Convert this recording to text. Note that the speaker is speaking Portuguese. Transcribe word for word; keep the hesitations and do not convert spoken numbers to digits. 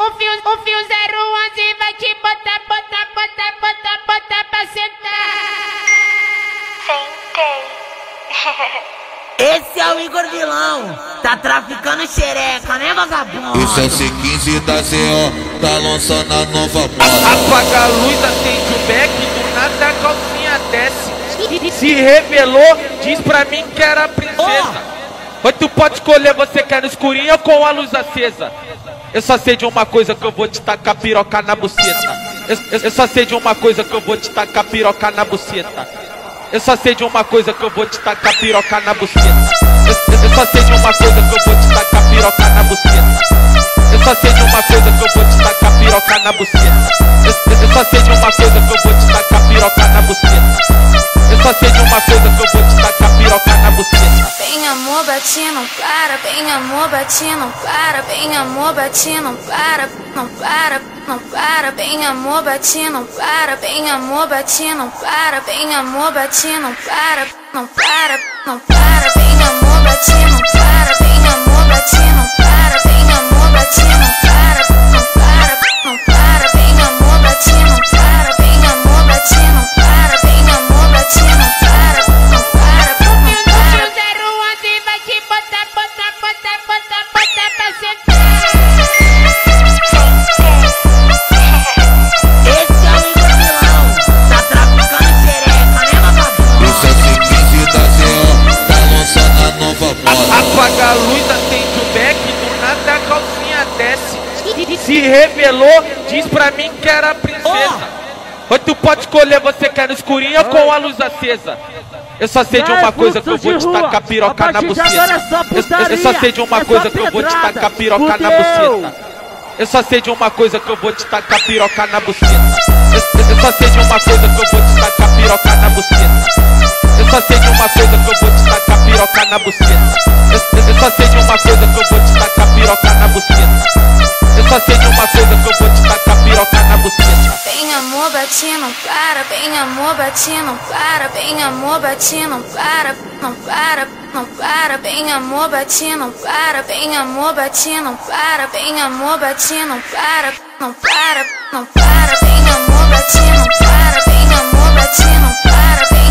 o fio, o fio zero onze vai te botar, botar, botar, botar, botar pra sentar. Sentei. Esse é o Igor Vilão, tá traficando xereca, né, vagabundo? Esse é o C quinze da C O, tá lançando a nova moda. Apaga a luz, acende o beck, do nada a calcinha desce. Se revelou, diz pra mim que era princesa. Mas tu pode escolher, você quer no escurinho ou com a luz acesa? Eu só sei de uma coisa, que eu vou te tacar piroca na buceta. Eu, eu, eu só sei de uma coisa, que eu vou te tacar piroca na buceta. Eu só sei de uma coisa, que eu vou te tacar piroca na buceta. Eu, eu, eu só sei de uma coisa, que eu vou te tacar piroca na buceta. Eu só sei de uma coisa, que eu vou te tacar piroca na buceta. Eu, eu, eu só sei de uma coisa, que eu vou te tacar piroca na buceta. Eu só sei de uma coisa, que eu vou te tacar piroca na buceta. Bem amor, bate, não para. Bem amor, bate, não para. Bem amor, bate, não para. Não para, não para. Bem amor, bate, não para. Bem amor, bate, não para. Bem amor, bate, não para. Não para, não para. Bem amor, bate, não para. Bem amor, bate, não para. Bem amor, bate, não para. Não para, não para. Bem amor, bate, não para. Bem amor, bate, não para. Bem amor, bate, não para. Não para, não para. zero onze vai te botar, botar, botar, botar, botar pra sentar. Esse é o Igor Vilão, tá traficando xereca, né, vagabundo? Esse é o C quinze da C O, tá lançando a nova moda. Apaga a luz, acende o beck, do nada a calcinha desce. Se revelou, diz pra mim que era princesa. Mas tu pode escolher, você quer no escurinho ou com a luz acesa? Eu só sei de uma coisa, que eu vou te tacar piroca na buceta. Eu, eu só sei de uma coisa, que eu vou te tacar piroca na buceta. Eu só sei de uma coisa, que eu vou te tacar piroca na buceta. Eu, eu, eu só sei de uma coisa, que eu vou te tacar piroca na buceta. Eu só sei de uma coisa, que eu vou te tacar piroca na buceta. Eu, eu, eu só sei de uma coisa, que eu vou te tacar piroca na buceta. Eu só sei de uma coisa, que eu vou te tacar piroca na buceta. Bem amor, bate, não para. Bem amor, bate, não para. Bem amor, bate, não para. Não para, não para. Bem amor, bate, não para. Bem amor, bate, não para. Bem amor, bate, não para. Não para, não para. Bem amor, bate, não para. Bem amor, bate, não para.